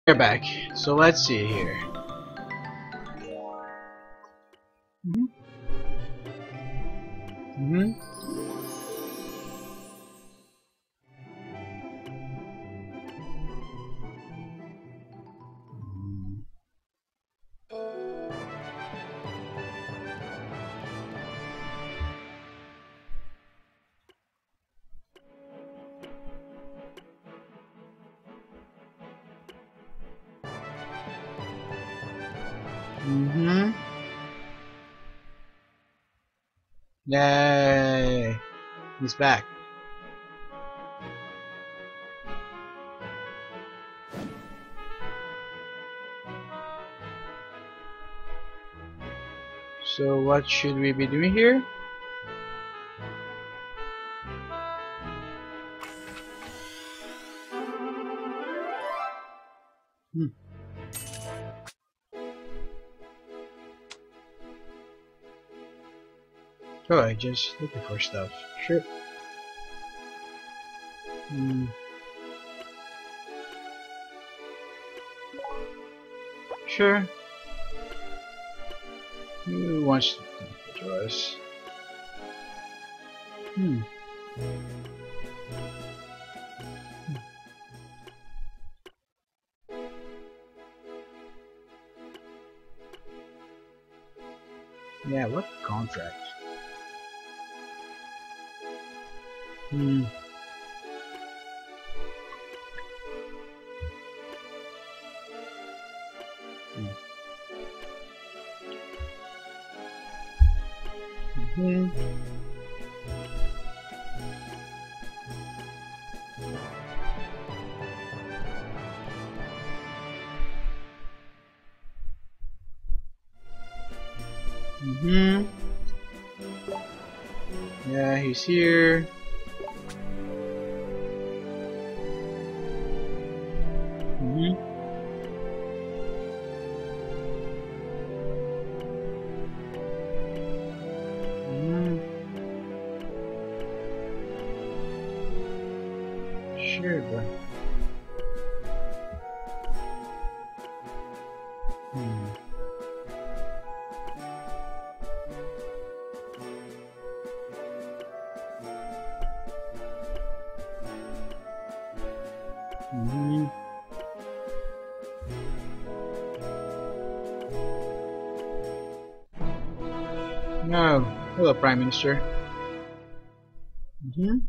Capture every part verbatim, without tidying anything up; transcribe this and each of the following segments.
We're back. So let's see here. Mhm. Mhm. Mhm. Yay! He's back. So what should we be doing here? Hmm. Oh, I just looking for stuff. Sure. Hmm. Sure. Who wants to to us? Hmm. Yeah. What contract? Hmm. Hmm. Mhm. Yeah, he's here. Mhm. Mhm. Sure, but. Hmm. Mhm. No. Hello, Prime Minister. Mhm.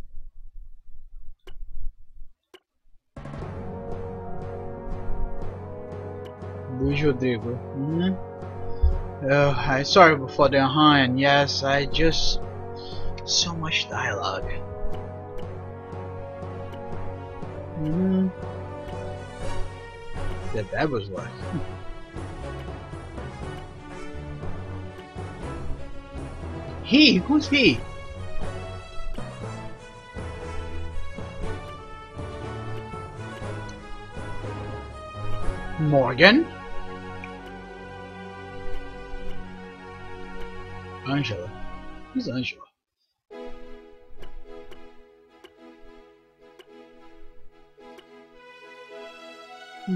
Luiz Rodrigo. Mhm. Uh, I sorry for the Han. Yes, I just so much dialogue. Mhm. That that was what. He? Who's he? Morgan? Angela. Who's Angela? Hmm.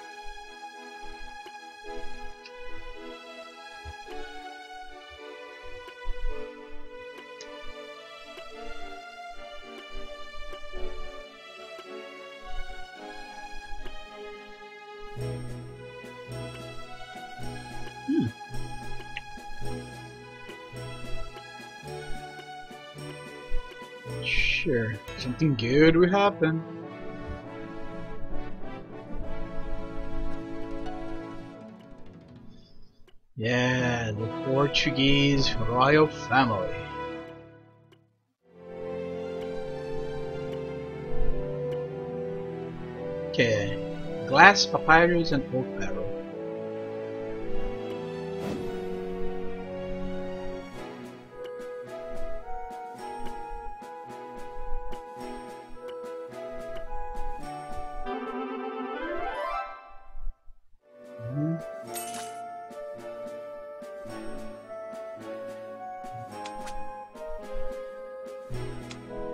Hmm. Sure. Something good will happen. Yeah, the Portuguese royal family. Okay. Glass, papyrus, and oak barrel. Mhm.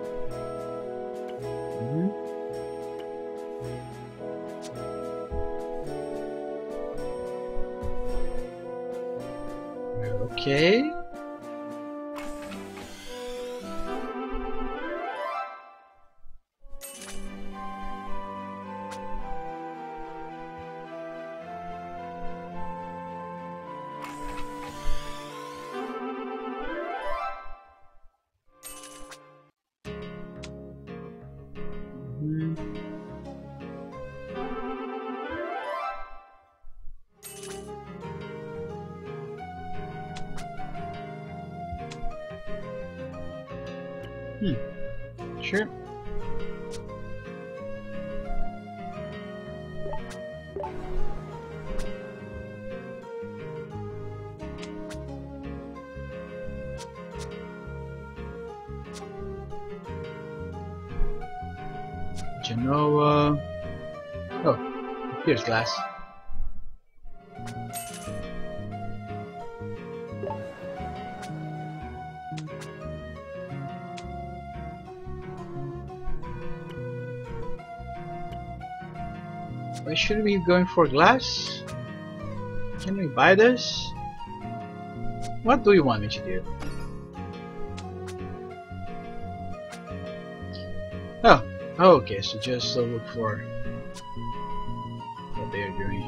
Mhm. Okay. Hmm. Hmm. Sure. Genoa. Oh, here's glass. Why should we be going for glass? Can we buy this? What do you want me to do? Oh, oh okay, so just uh, look for what they are doing.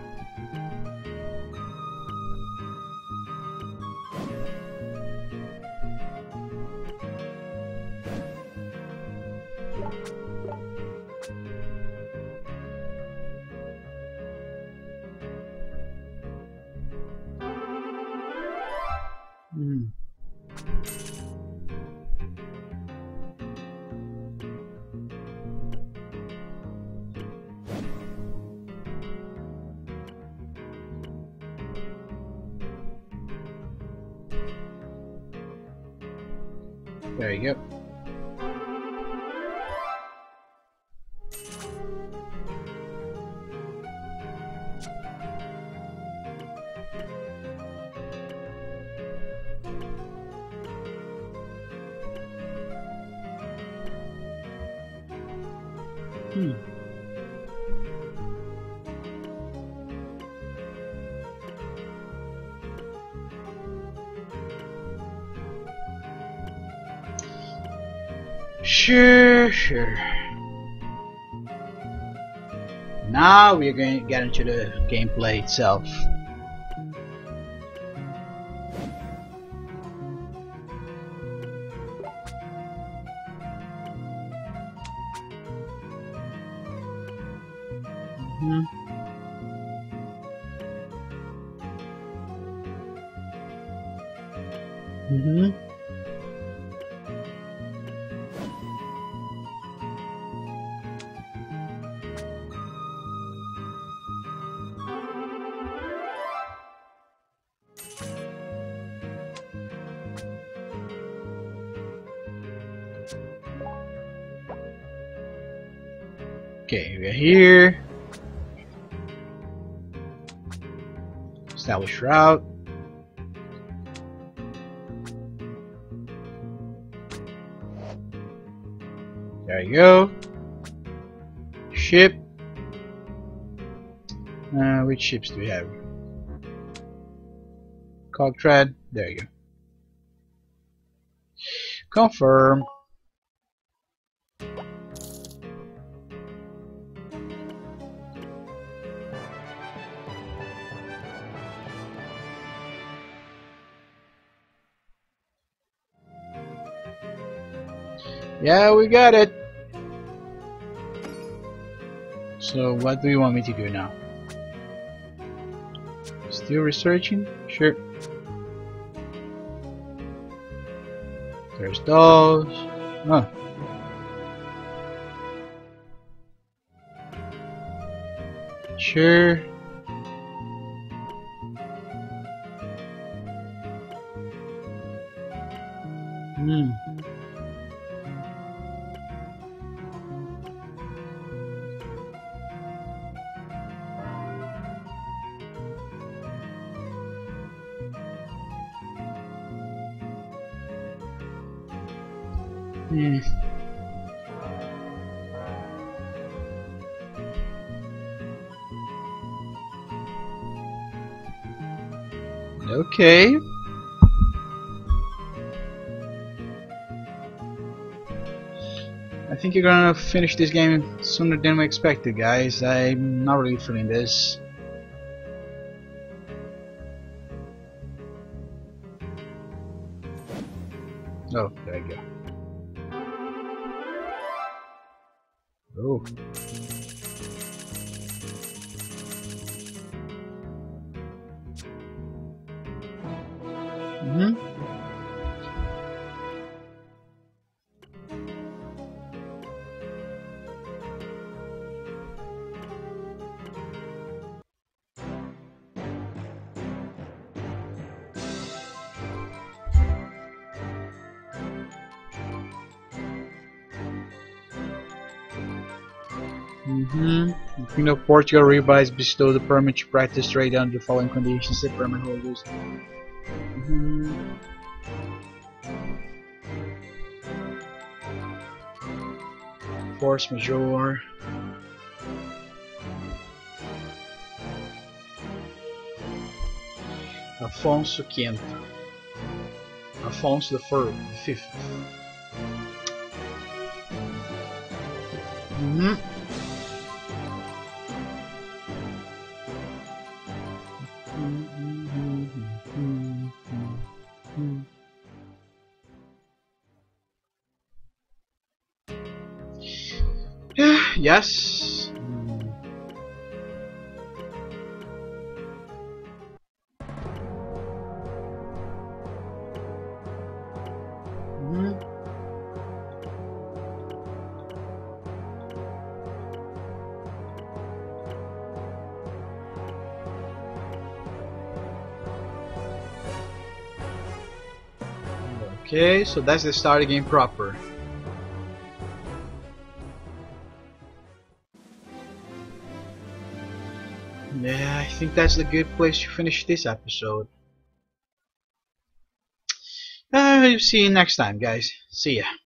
Hmm. There you go. Hmm. Sure, sure. Now we're going to get into the gameplay itself. Mm-hmm. Mm-hmm. Okay, we're here. Establish route. There you go. Ship. Uh, which ships do we have? Cogtrad. There you go. Confirm. Yeah, we got it. So what do you want me to do now? Still researching? Sure. There's those. Oh. Sure. Hmm. Hmm. Okay. think you're gonna finish this game sooner than we expected, guys. I'm not really feeling this. Oh, there you go. Oh. Mm-hmm. Mm-hmm. The Queen of Portugal hereby bestowed the permit to practice trade under the following conditions to permit holders. Mm-hmm. Force majeure. Afonso Quinto. Afonso the Fir Fifth. Mm-hmm. Yes. Mm-hmm. Okay, so that's the start of the game proper. Yeah, I think that's a good place to finish this episode. Uh, see you next time, guys. See ya.